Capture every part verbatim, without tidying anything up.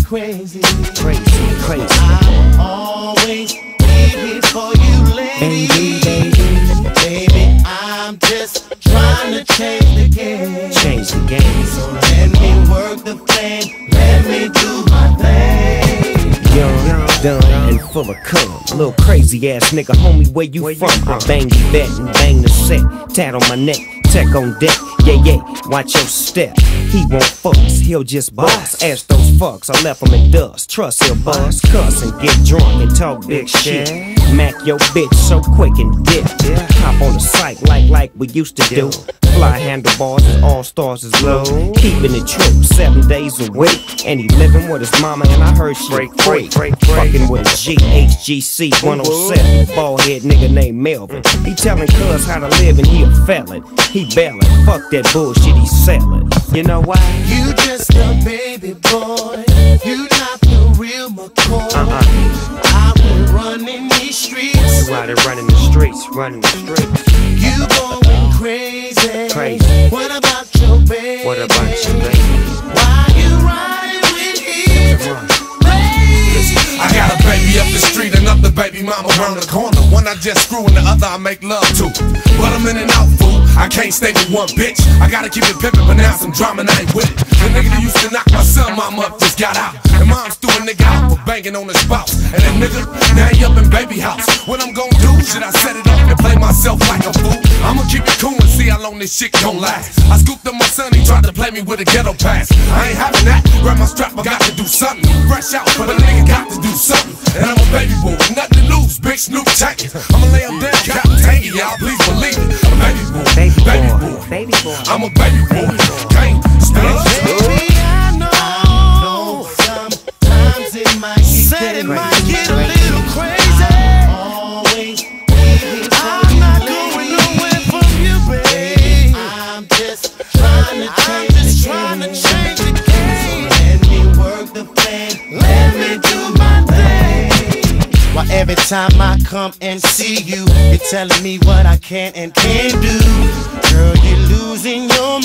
crazy, crazy, crazy. I'll always be here for you, lady. Baby, baby, baby, I'm just trying to change the game. Change the game. So let me work the flame, let me do my thing. Young, dumb, and full of cum. Little crazy ass nigga, homie, where you from? I bang the vet and bang the set. Tat on my neck, tech on deck. Yeah, yeah, watch your step. He won't fuss, he'll just boss. Ask those fucks, I left him in dust. Trust he'll bust, cuss and get drunk and talk big shit. Mac your bitch so quick and dip. Hop on the site like like we used to do. Fly handlebars and all stars is low. Keeping it true, seven days a week. And he living with his mama and I heard she break free. Fucking with a G, H G C one oh seven. Bald head nigga named Melvin. He telling cuz how to live and he a felon. He bailing, fuck that bullshit he selling. You know why? You just a baby boy. You not the real McCoy. Uh-uh. I've been running these streets. You out there running the streets, running the streets. You going crazy. Crazy. What about your baby? What about your baby? Why you riding with him? Come on. I got a baby up the street, another baby mama around the corner. One I just screw and the other I make love to. But I'm in and out, fool. I can't stay with one bitch. I gotta keep it pimpin', but now some drama and I ain't with it. The nigga that used to knock my son mama up just got out. And mom's threw a nigga out for banging on his spouse. And that nigga, now he up in baby house. What I'm gon' do? Should I set it up and play myself like a fool? I'ma keep it cool and see how long this shit gon' last. I scooped up my son, he tried to play me with a ghetto pass. I ain't having that. Grab my strap, I got to do something. Fresh out, but a nigga got to do something. And I'm a baby boy with nothing to lose, big Snoop Tanky. I'ma lay him down, Captain Tangy, y'all please believe it. I'm a baby boy, Baby baby boy, boy, baby boy. I'm a baby boy, can't stand Baby, I know, I know sometimes it might get, Said it might get a little crazy. Always be I'm not going nowhere from you, babe. I'm just trying to change, just trying to change the game. So let me work the flame, let me do my thing. Why every time I come and see you, you're telling me what I can and can't do. Girl, you're losing your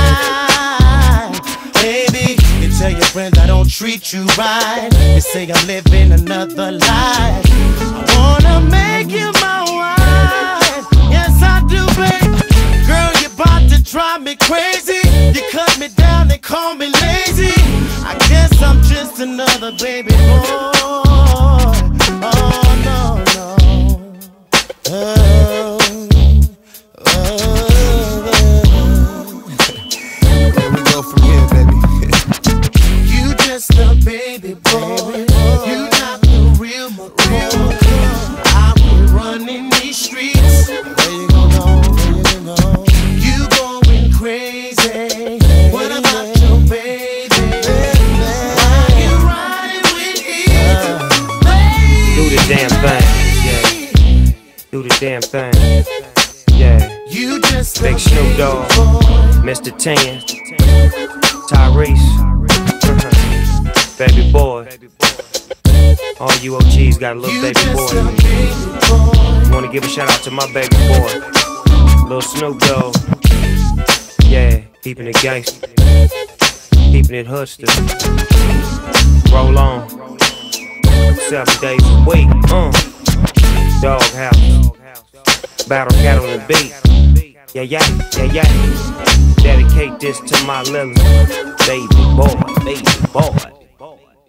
mind. Baby, you tell your friends I don't treat you right. You say I'm living another life. I wanna make you my wife. Yes, I do, babe. Girl, you're about to drive me crazy. You cut me down and call me lazy. I guess I'm just another baby boy. Oh, no, no. Oh, oh. Where we go from here, baby? You just a baby boy. You not the real McCoy. I've been running these streets. Where you gonna go? Where you gonna go? You going crazy. What about your baby? Why you riding with him? Do the damn thing, yeah. Do the damn thing, yeah. You just Big a Snoop baby Dogg, boy. Mister Tan, Tyrese, baby boy. All you O Gs got a little You baby just boy. a baby boy. Wanna give a shout out to my baby boy, Lil Snoop Dogg. Yeah, keeping it gangsta, keeping it hustler. Roll on, seven days a week. Uh, Dog House, Battle Cat on the beat. Yeah, yeah, yeah, yeah. Dedicate this to my little baby boy, baby boy.